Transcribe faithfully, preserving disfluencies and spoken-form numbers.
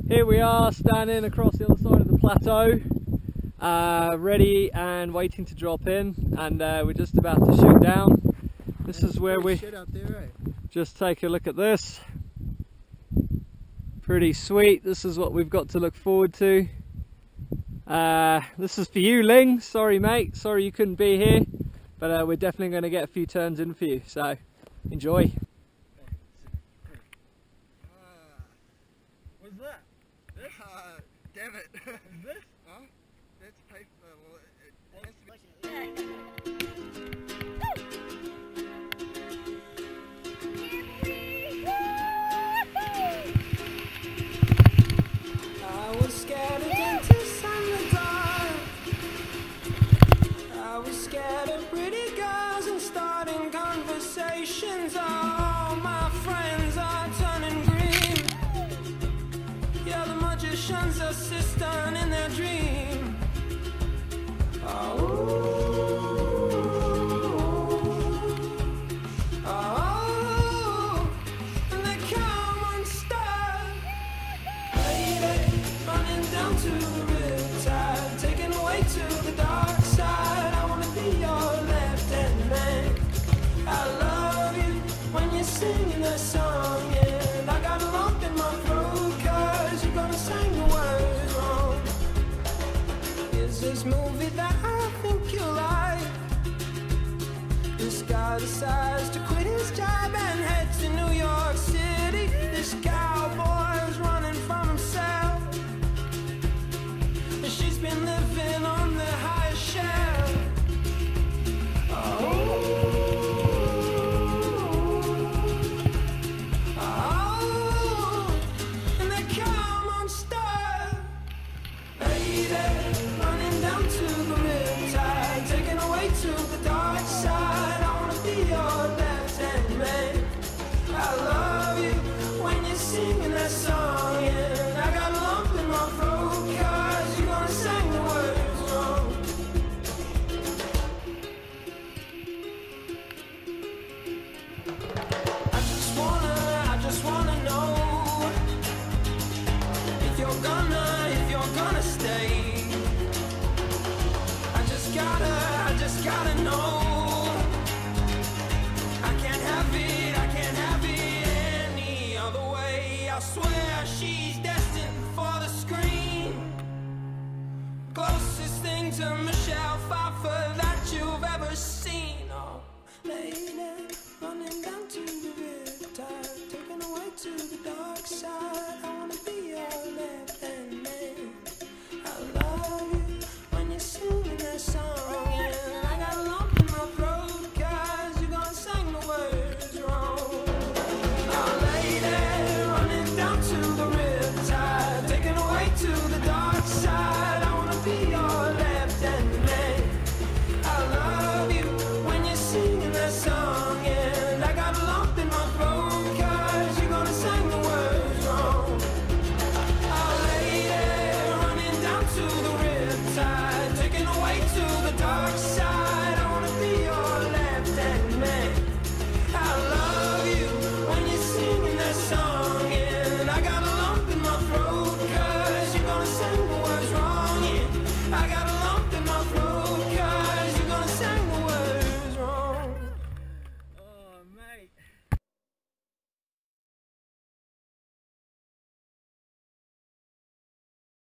Here we are standing across the other side of the plateau, uh, ready and waiting to drop in, and uh, we're just about to shoot down. This is where we just take a look at this. Pretty sweet. This is what we've got to look forward to. Uh, this is for you, Ling. Sorry mate, sorry you couldn't be here, but uh, we're definitely going to get a few turns in for you, so enjoy. What's that? This? Uh, damn it. This? Huh? That's paper. Well, it, it has to be... I was scared of dentists and the dark. I was scared of pretty girls and starting conversations. All my friends are turning green. Yeah, the magician's assistant in their dream. Oh. Down to the riptide, taken away to the dark side. I wanna be your left-hand man. I love you when you're singing that song, and I got a lump in my throat 'cause you're gonna sing the words wrong. Is this movie that I think you like? This guy decides to quit his job and head to New York City. This cowboy's running from himself. She's been living on the high shelf. Oh, oh, and they come on star. Lady, running down to the riptide, taken away to the dark side. I wanna be your left-hand man. I love you when you're singing that song, and I got a lump in my throat 'cause you're gonna sing the words wrong. I just wanna, I just wanna know if you're gonna, if you're gonna stay. I just gotta, I just gotta know. I can't have it, I can't have it any other way. I swear she's destined for the screen. Closest thing to Michelle Pfeiffer that you've ever seen. Oh, lady, running down to the riptide, taken away to the dark side.